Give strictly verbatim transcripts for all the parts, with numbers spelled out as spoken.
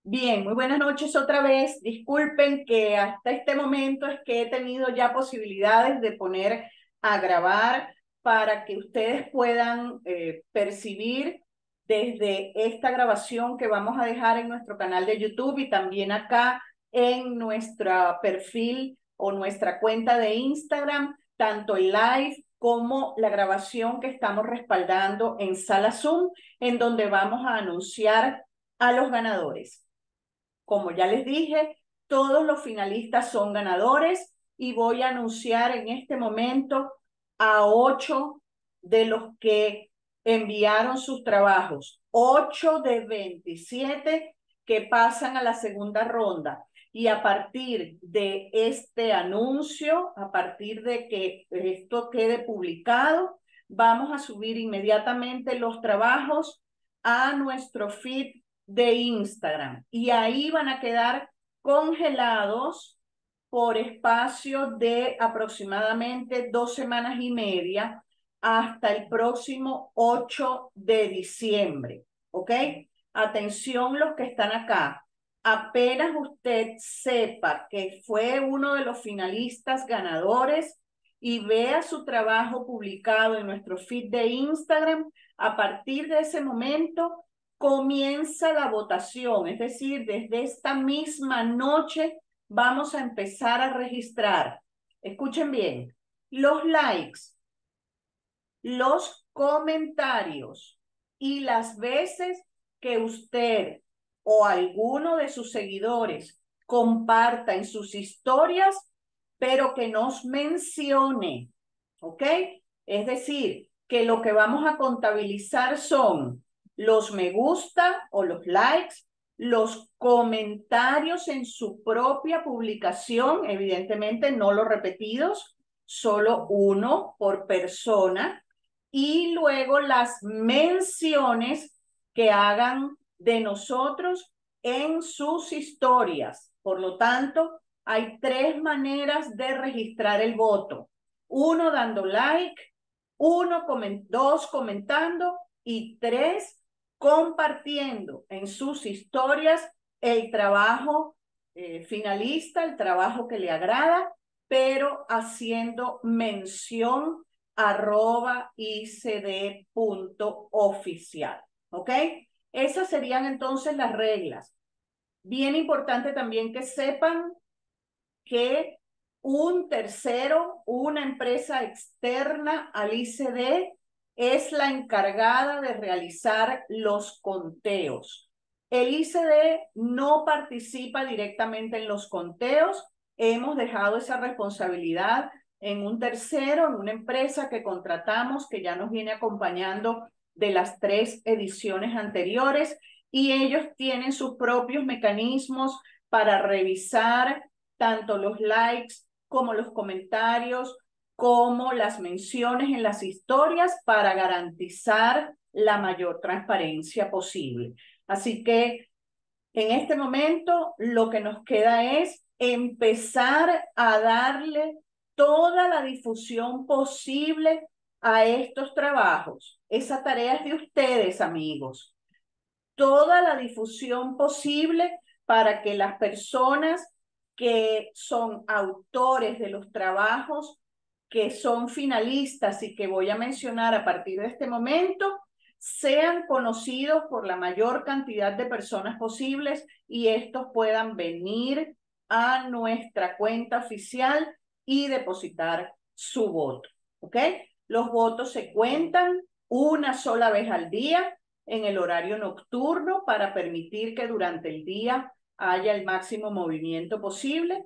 Bien, muy buenas noches otra vez. Disculpen que hasta este momento es que he tenido ya posibilidades de poner a grabar para que ustedes puedan eh, percibir desde esta grabación que vamos a dejar en nuestro canal de YouTube y también acá en nuestro perfil o nuestra cuenta de Instagram, tanto el live como la grabación que estamos respaldando en Sala Zoom, en donde vamos a anunciar a los ganadores. Como ya les dije, todos los finalistas son ganadores y voy a anunciar en este momento a ocho de los que enviaron sus trabajos, ocho de veintisiete que pasan a la segunda ronda. Y a partir de este anuncio, a partir de que esto quede publicado, vamos a subir inmediatamente los trabajos a nuestro feed de Instagram y ahí van a quedar congelados por espacio de aproximadamente dos semanas y media hasta el próximo ocho de diciembre. ¿Ok? Atención los que están acá. Apenas usted sepa que fue uno de los finalistas ganadores y vea su trabajo publicado en nuestro feed de Instagram, a partir de ese momento comienza la votación, es decir, desde esta misma noche vamos a empezar a registrar. Escuchen bien, los likes, los comentarios y las veces que usted o alguno de sus seguidores comparta en sus historias, pero que nos mencione, ¿ok? Es decir, que lo que vamos a contabilizar son los me gusta o los likes, los comentarios en su propia publicación, evidentemente no los repetidos, solo uno por persona, y luego las menciones que hagan de nosotros en sus historias. Por lo tanto, hay tres maneras de registrar el voto. Uno dando like, uno, coment dos comentando y tres compartiendo en sus historias el trabajo eh, finalista, el trabajo que le agrada, pero haciendo mención arroba icd.oficial. ¿Ok? Esas serían entonces las reglas. Bien importante también que sepan que un tercero, una empresa externa al I C D, es la encargada de realizar los conteos. El I C D no participa directamente en los conteos. Hemos dejado esa responsabilidad en un tercero, en una empresa que contratamos, que ya nos viene acompañando de las tres ediciones anteriores, y ellos tienen sus propios mecanismos para revisar tanto los likes como los comentarios, como las menciones en las historias para garantizar la mayor transparencia posible. Así que en este momento lo que nos queda es empezar a darle toda la difusión posible a estos trabajos. Esa tarea es de ustedes, amigos. Toda la difusión posible para que las personas que son autores de los trabajos, que son finalistas y que voy a mencionar a partir de este momento, sean conocidos por la mayor cantidad de personas posibles y estos puedan venir a nuestra cuenta oficial y depositar su voto. ¿Ok? Los votos se cuentan una sola vez al día en el horario nocturno para permitir que durante el día haya el máximo movimiento posible,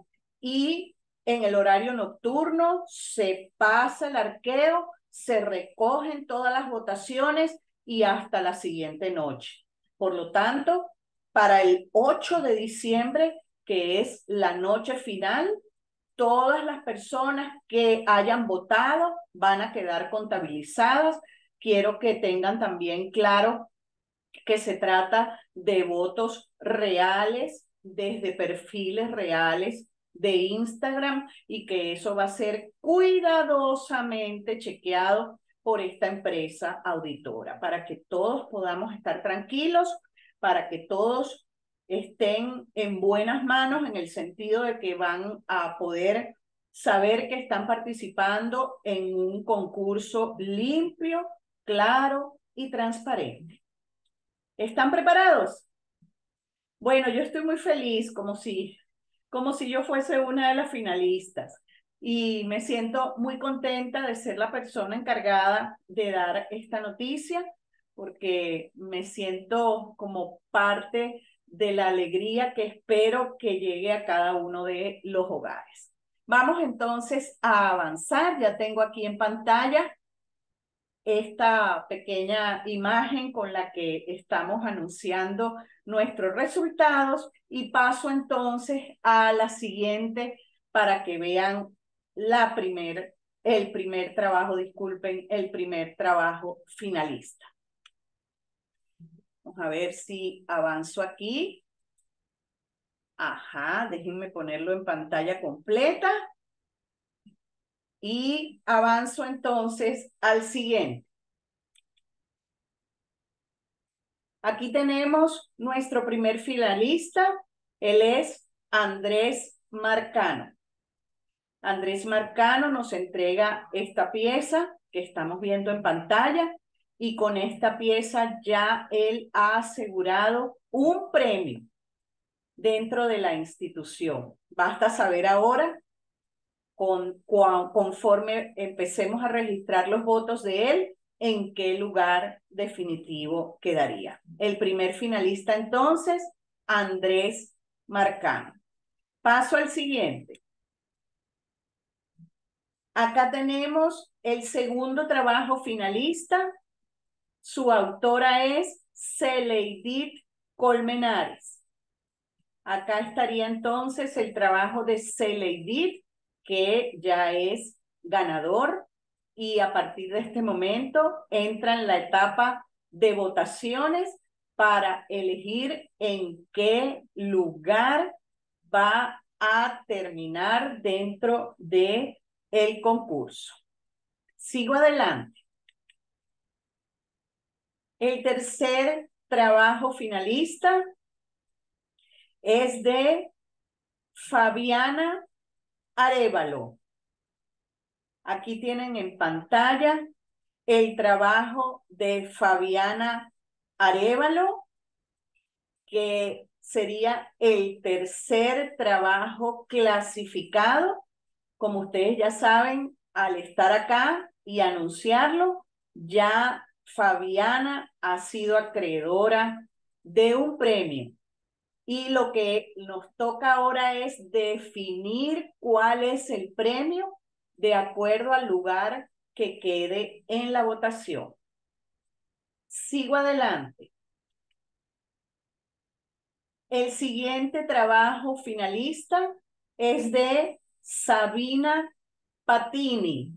y en el horario nocturno se pasa el arqueo, se recogen todas las votaciones y hasta la siguiente noche. Por lo tanto, para el ocho de diciembre, que es la noche final, todas las personas que hayan votado van a quedar contabilizadas. Quiero que tengan también claro que se trata de votos reales desde perfiles reales de Instagram y que eso va a ser cuidadosamente chequeado por esta empresa auditora para que todos podamos estar tranquilos, para que todos estén en buenas manos en el sentido de que van a poder saber que están participando en un concurso limpio, claro y transparente. ¿Están preparados? Bueno, yo estoy muy feliz, como si, como si yo fuese una de las finalistas. Y me siento muy contenta de ser la persona encargada de dar esta noticia, porque me siento como parte de la alegría que espero que llegue a cada uno de los hogares. Vamos entonces a avanzar. Ya tengo aquí en pantalla esta pequeña imagen con la que estamos anunciando nuestros resultados y paso entonces a la siguiente para que vean la primer, el primer trabajo, disculpen, el primer trabajo finalista. Vamos a ver si avanzo aquí. Ajá, déjenme ponerlo en pantalla completa. Y avanzo entonces al siguiente. Aquí tenemos nuestro primer finalista. Él es Andrés Marcano. Andrés Marcano nos entrega esta pieza que estamos viendo en pantalla y con esta pieza ya él ha asegurado un premio dentro de la institución. Basta saber ahora, con, con, conforme empecemos a registrar los votos de él, en qué lugar definitivo quedaría. El primer finalista entonces, Andrés Marcano. Paso al siguiente. Acá tenemos el segundo trabajo finalista. Su autora es Celeidit Colmenares. Acá estaría entonces el trabajo de Celeidit, que ya es ganador. Y a partir de este momento entra en la etapa de votaciones para elegir en qué lugar va a terminar dentro de el concurso. Sigo adelante. El tercer trabajo finalista es de Fabiana Arévalo. Aquí tienen en pantalla el trabajo de Fabiana Arévalo, que sería el tercer trabajo clasificado. Como ustedes ya saben, al estar acá y anunciarlo, ya Fabiana ha sido acreedora de un premio. Y lo que nos toca ahora es definir cuál es el premio de acuerdo al lugar que quede en la votación. Sigo adelante. El siguiente trabajo finalista es de Sabina Patini.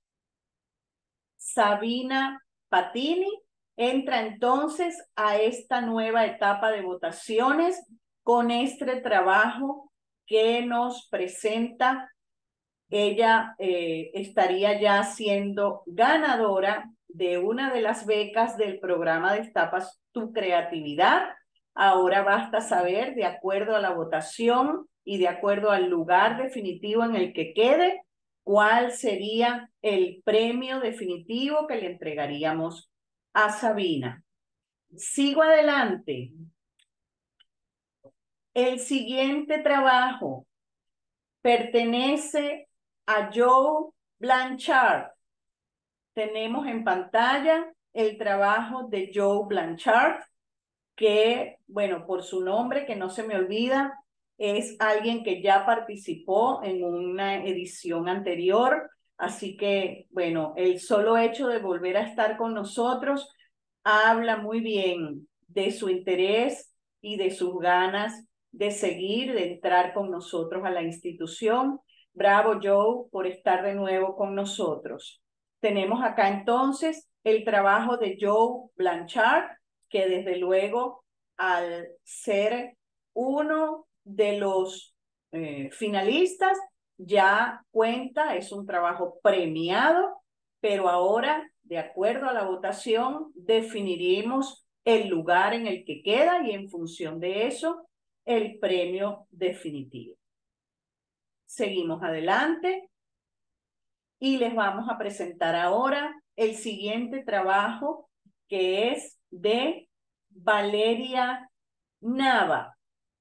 Sabina Patini entra entonces a esta nueva etapa de votaciones con este trabajo que nos presenta. Ella eh, estaría ya siendo ganadora de una de las becas del programa Destapas tu Creatividad. Ahora basta saber, de acuerdo a la votación y de acuerdo al lugar definitivo en el que quede, cuál sería el premio definitivo que le entregaríamos a Sabina. Sigo adelante. El siguiente trabajo pertenece a Joe Blanchard. Tenemos en pantalla el trabajo de Joe Blanchard, que, bueno, por su nombre, que no se me olvida, es alguien que ya participó en una edición anterior. Así que, bueno, el solo hecho de volver a estar con nosotros habla muy bien de su interés y de sus ganas de seguir, de entrar con nosotros a la institución. Bravo, Joe, por estar de nuevo con nosotros. Tenemos acá entonces el trabajo de Joe Blanchard, que desde luego, al ser uno de los eh, finalistas, ya cuenta, es un trabajo premiado, pero ahora, de acuerdo a la votación, definiremos el lugar en el que queda y en función de eso el premio definitivo. Seguimos adelante y les vamos a presentar ahora el siguiente trabajo, que es de Valeria Nava.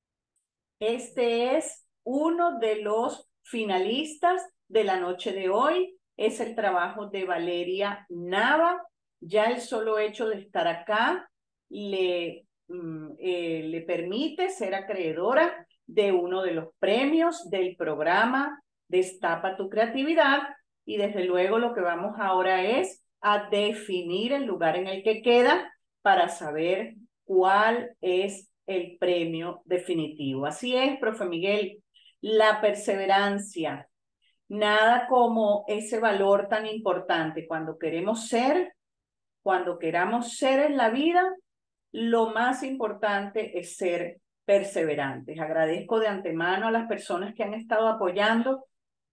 Este es uno de los finalistas de la noche de hoy. Es el trabajo de Valeria Nava. Ya el solo hecho de estar acá le, mm, eh, le permite ser acreedora de uno de los premios del programa Destapa tu Creatividad. Y desde luego lo que vamos ahora es a definir el lugar en el que queda para saber cuál es el premio definitivo. Así es, profe Miguel, la perseverancia. Nada como ese valor tan importante. Cuando queremos ser, cuando queramos ser en la vida, lo más importante es ser perseverantes. Agradezco de antemano a las personas que han estado apoyando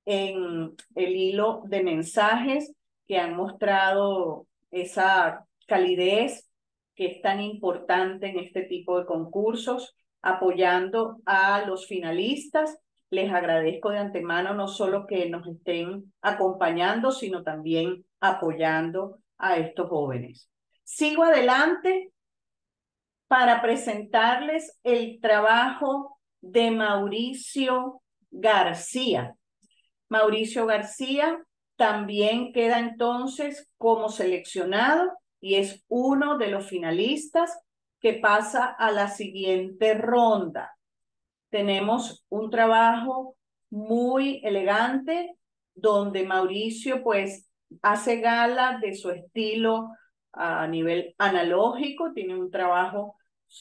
en el hilo de mensajes, que han mostrado esa calidez que es tan importante en este tipo de concursos, apoyando a los finalistas. Les agradezco de antemano no solo que nos estén acompañando, sino también apoyando a estos jóvenes. Sigo adelante para presentarles el trabajo de Mauricio García. Mauricio García también queda entonces como seleccionado y es uno de los finalistas que pasa a la siguiente ronda. Tenemos un trabajo muy elegante donde Mauricio pues hace gala de su estilo a nivel analógico, tiene un trabajo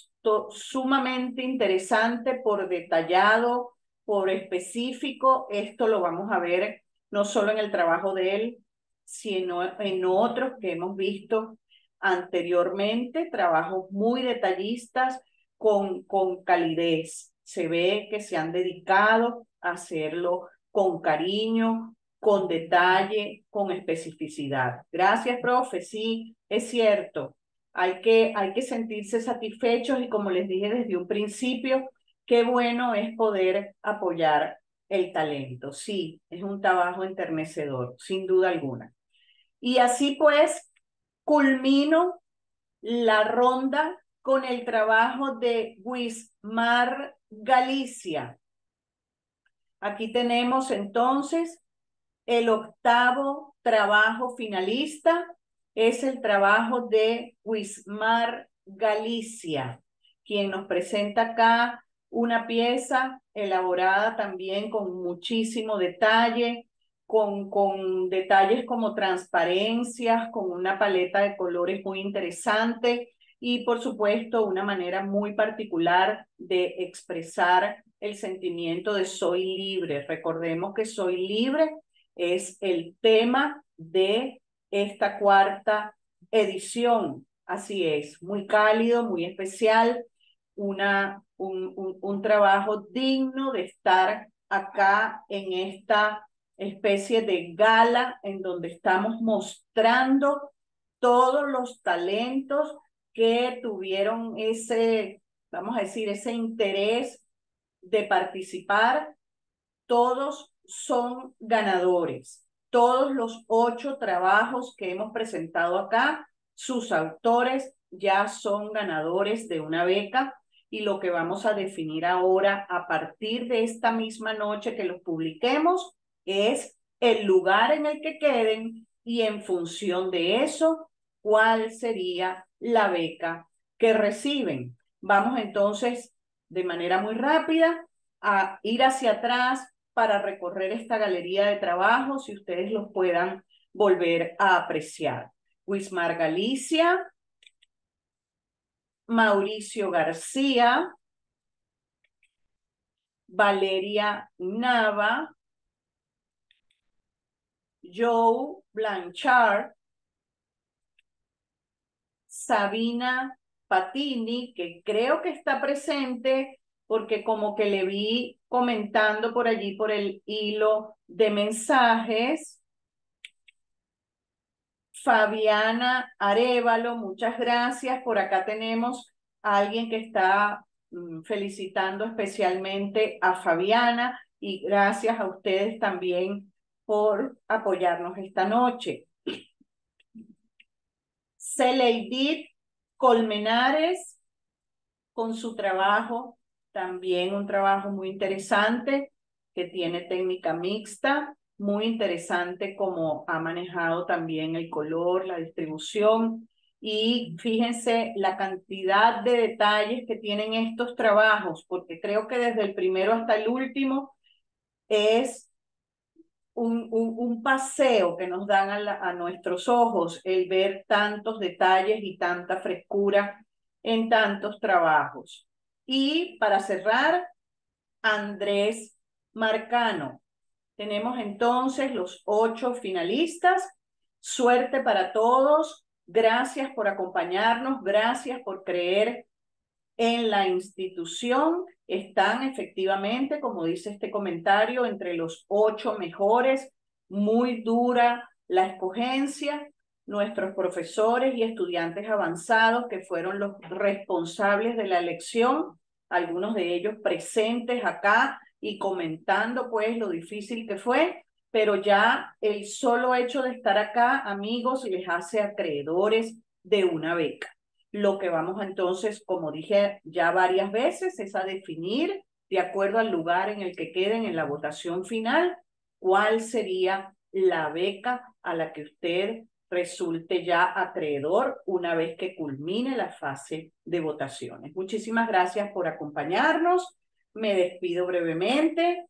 sumamente interesante por detallado, por específico. Esto lo vamos a ver no solo en el trabajo de él, sino en otros que hemos visto anteriormente, trabajos muy detallistas con, con calidez. Se ve que se han dedicado a hacerlo con cariño, con detalle, con especificidad. Gracias, profe. Sí, es cierto. Hay que, hay que sentirse satisfechos y, como les dije desde un principio, qué bueno es poder apoyar el talento. Sí, es un trabajo enternecedor, sin duda alguna. Y así pues, culmino la ronda con el trabajo de Wismar Galicia. Aquí tenemos entonces el octavo trabajo finalista, es el trabajo de Wismar Galicia, quien nos presenta acá una pieza elaborada también con muchísimo detalle, con, con detalles como transparencias, con una paleta de colores muy interesante y, por supuesto, una manera muy particular de expresar el sentimiento de soy libre. Recordemos que soy libre es el tema de esta cuarta edición. Así es, muy cálido, muy especial, una, un, un, un trabajo digno de estar acá en esta especie de gala en donde estamos mostrando todos los talentos que tuvieron ese, vamos a decir, ese interés de participar. Todos son ganadores. Todos los ocho trabajos que hemos presentado acá, sus autores ya son ganadores de una beca, y lo que vamos a definir ahora a partir de esta misma noche que los publiquemos es el lugar en el que queden y, en función de eso, cuál sería la beca que reciben. Vamos entonces de manera muy rápida a ir hacia atrás para recorrer esta galería de trabajos y ustedes los puedan volver a apreciar. Wismar Galicia, Mauricio García, Valeria Nava, Joe Blanchard, Sabina Patini, que creo que está presente porque como que le vi comentando por allí por el hilo de mensajes. Fabiana Arévalo, muchas gracias. Por acá tenemos a alguien que está felicitando especialmente a Fabiana y gracias a ustedes también por apoyarnos esta noche. Celeidit Colmenares, con su trabajo, también un trabajo muy interesante que tiene técnica mixta, muy interesante como ha manejado también el color, la distribución. Y fíjense la cantidad de detalles que tienen estos trabajos, porque creo que desde el primero hasta el último es un, un, un paseo que nos dan a, la, a nuestros ojos el ver tantos detalles y tanta frescura en tantos trabajos. Y para cerrar, Andrés Marcano. Tenemos entonces los ocho finalistas. Suerte para todos. Gracias por acompañarnos. Gracias por creer en la institución. Están efectivamente, como dice este comentario, entre los ocho mejores. Muy dura la escogencia. Nuestros profesores y estudiantes avanzados que fueron los responsables de la elección, algunos de ellos presentes acá y comentando pues lo difícil que fue, pero ya el solo hecho de estar acá, amigos, les hace acreedores de una beca. Lo que vamos entonces, como dije ya varias veces, es a definir, de acuerdo al lugar en el que queden en la votación final, cuál sería la beca a la que usted resulte ya acreedor una vez que culmine la fase de votaciones. Muchísimas gracias por acompañarnos. Me despido brevemente.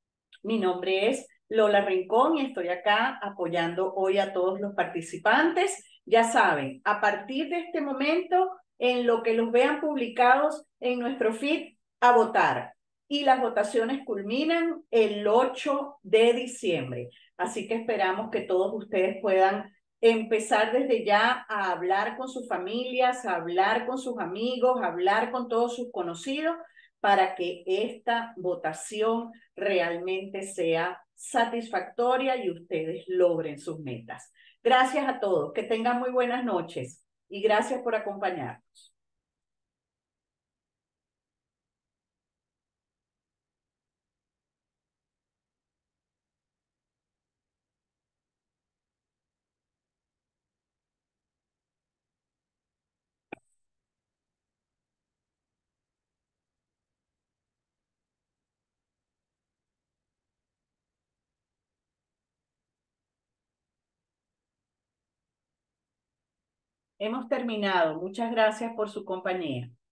Mi nombre es Lola Rincón y estoy acá apoyando hoy a todos los participantes. Ya saben, a partir de este momento, en lo que los vean publicados en nuestro feed, a votar. Y las votaciones culminan el ocho de diciembre. Así que esperamos que todos ustedes puedan empezar desde ya a hablar con sus familias, a hablar con sus amigos, a hablar con todos sus conocidos para que esta votación realmente sea satisfactoria y ustedes logren sus metas. Gracias a todos, que tengan muy buenas noches y gracias por acompañarnos. Hemos terminado. Muchas gracias por su compañía.